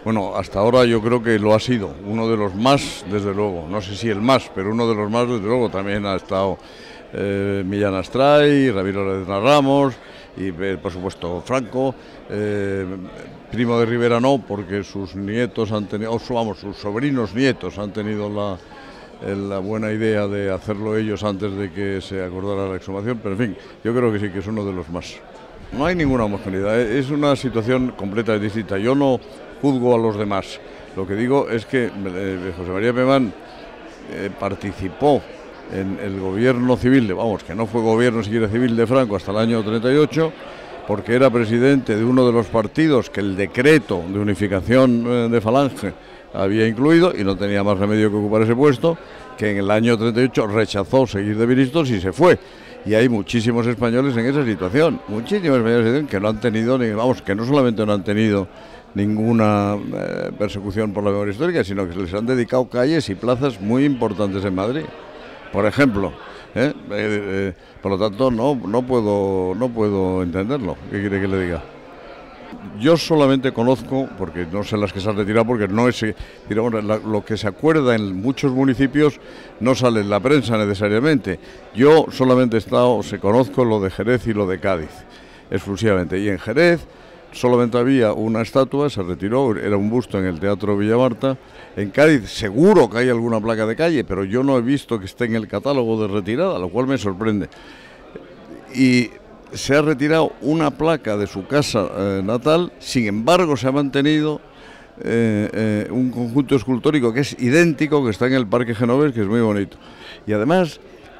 Bueno, hasta ahora yo creo que lo ha sido, uno de los más, desde luego, no sé si el más, pero uno de los más, desde luego. También ha estado Millán Astray, Ramiro Ledesma Ramos y, por supuesto, Franco. Primo de Rivera no, porque sus nietos han tenido, vamos, sus sobrinos nietos han tenido la buena idea de hacerlo ellos antes de que se acordara la exhumación, pero en fin, yo creo que sí que es uno de los más. No hay ninguna homogeneidad, es una situación completamente distinta. Yo no juzgo a los demás, lo que digo es que José María Pemán participó en el gobierno civil, que no fue gobierno siquiera civil de Franco hasta el año 38, porque era presidente de uno de los partidos que el decreto de unificación de Falange había incluido, y no tenía más remedio que ocupar ese puesto, que en el año 38 rechazó seguir de ministro y se fue. Y hay muchísimos españoles en esa situación, muchísimos españoles que no han tenido, que no solamente no han tenido ninguna persecución por la memoria histórica, sino que se les han dedicado calles y plazas muy importantes en Madrid, por ejemplo. Por lo tanto, no puedo entenderlo. ¿Qué quiere que le diga? Yo solamente conozco, porque no sé las que se han retirado, porque no es, lo que se acuerda en muchos municipios no sale en la prensa necesariamente. Yo solamente conozco lo de Jerez y lo de Cádiz, exclusivamente. Y en Jerez solamente había una estatua, se retiró, era un busto en el Teatro Villa Marta. En Cádiz seguro que hay alguna placa de calle, pero yo no he visto que esté en el catálogo de retirada, lo cual me sorprende. Y se ha retirado una placa de su casa natal, sin embargo se ha mantenido un conjunto escultórico que es idéntico, que está en el Parque Genovés, que es muy bonito. Y además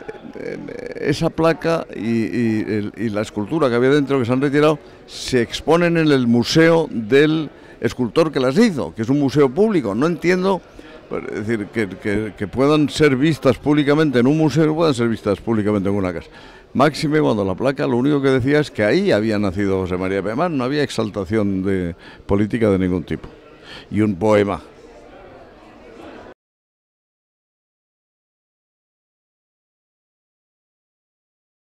esa placa y la escultura que había dentro, que se han retirado, se exponen en el museo del escultor que las hizo, que es un museo público. No entiendo, es decir, que puedan ser vistas públicamente en un museo, no puedan ser vistas públicamente en una casa. Máxime cuando la placa lo único que decía es que ahí había nacido José María Pemán, no había exaltación política de ningún tipo. Y un poema.